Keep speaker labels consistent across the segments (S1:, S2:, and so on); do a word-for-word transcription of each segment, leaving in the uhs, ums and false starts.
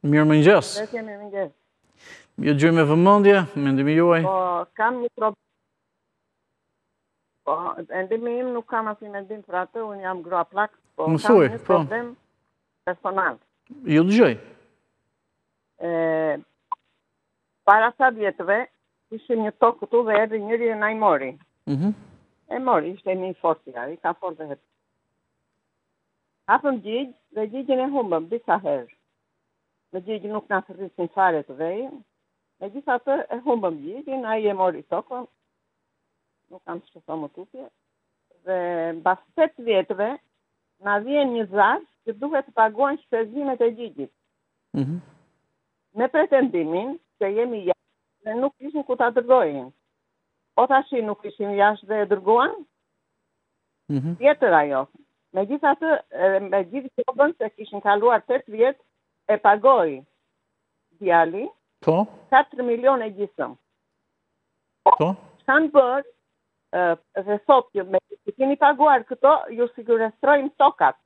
S1: Mirë mëngjes.
S2: Dhe kemi mëngjes.
S1: Ju gjoj me vëmendje, mendimi juaj.
S2: Po, kam një problem. Po, endimi im nuk kam asnjë mendim për atë, unë jam grua plak, po
S1: Mësuj,
S2: kam një
S1: po.
S2: problem personal.
S1: Ju dëgjoj.
S2: E, para sa vjetëve, ishim një tokë këtu dhe erdhi njëri e na i mori.
S1: Mhm.
S2: E mori, ishte një fortja, i ka fort dhe hetë. Hapëm gjigj dhe gjigjen e humbëm disa herë. Me gjigj nuk na servisin fare të vej. Me gjitha të e humbëm gjigjin, a i e mori tokën. Nuk kam që të thomë tutje. Dhe mbas tetë vjetëve, na vjen një zash që duhet të paguajnë shpenzimet e gjigjit.
S1: Mhm.
S2: Me pretendimin që jemi jashtë dhe nuk ishin ku ta dërgojnë. O tashi nuk ishim jashtë dhe e dërguan,
S1: Mhm.
S2: tjetër ajo. Me gjitha të, me gjithë qobën se kishin kaluar tetë vjetë, e pagoj djali
S1: Po,
S2: katër milion e gjysëm.
S1: po.
S2: Kanë bërë, uh, dhe sot që me që keni paguar këto, ju sigurestrojmë tokat.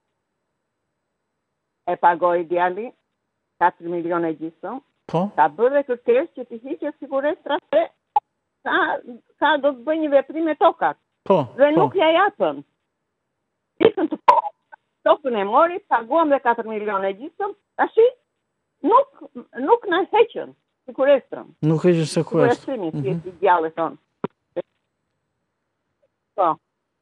S2: E pagoj djali katër milion e gjysëm.
S1: Po.
S2: Ka bërë dhe kërkesë që t'i hiqe sigurestra se ka, ka do të bëj një veprim me tokat.
S1: Po.
S2: Dhe
S1: po.
S2: nuk ja japën. Ikën të tokën e mori, paguam dhe katër milion e gjysëm, tashi nuk, nuk na heqën sigurestrën.
S1: Nuk e që sekuest.
S2: Sigurestrimi, si e si djallë tonë. Po.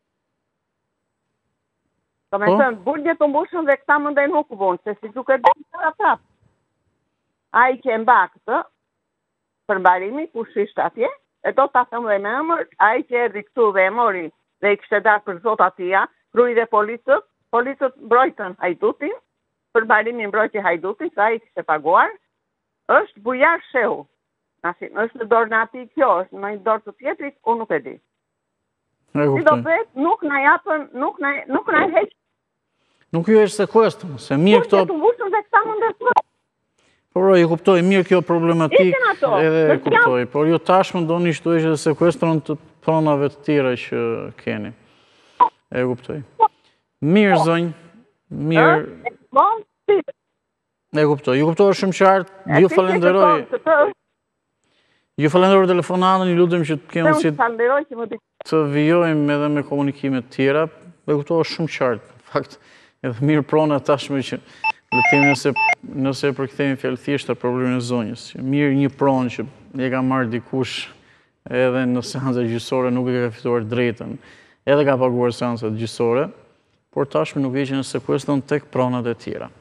S2: Do me
S1: Po?
S2: thënë, burgje të mbushën dhe këta më ndajnë nuk vonë, se si duke dhe të prapë. A i që e mba këtë, për mbarimi, ku shisht atje, e do të thëmë dhe me emër, a i që e rikëtu dhe e mori dhe i kështë darë për zot atia, kruj dhe policët, policët mbrojtën hajdutin, për mbarimin mbrojtje hajdutin, sa i kështë paguar, është bujar shehu. Nasi, është në dorë në ati kjo, është në një dorë të tjetrit, unë nuk e di.
S1: E
S2: Si do
S1: kuptoj.
S2: bet, nuk na japën, nuk na, nuk na heqë.
S1: Nuk ju e sekuest, se mirë
S2: Këto...
S1: këto...
S2: të mbushën dhe këta më ndërshmë.
S1: Por e kuptoj, mirë kjo problematik,
S2: Ikin ato,
S1: edhe e
S2: në
S1: kuptoj. Por ju tashmë do një shtu e që sekuestron të pronave të tjera që keni. E kuptoj. Mirë, zonjë, mirë,
S2: Po, si.
S1: e kuptoj. Ju kuptoj shumë qartë, ju falenderoj. Ju falenderoj telefonatën, ju lutem që të kemi si
S2: falenderoj që më di.
S1: të vijojmë edhe me komunikimet tjera. E kuptoj shumë qartë. Në fakt, edhe mirë prona tashmë që letemi nëse, nëse përkthejmë fjallë thjeshtë të problemin e zonjës. Që mirë një pronë që e ka marrë dikush edhe në seansa gjyqësore nuk e ka fituar drejtën, edhe ka paguar seansa gjyqësore, por tashmë nuk vjen në sekuestron tek pronat e tjera.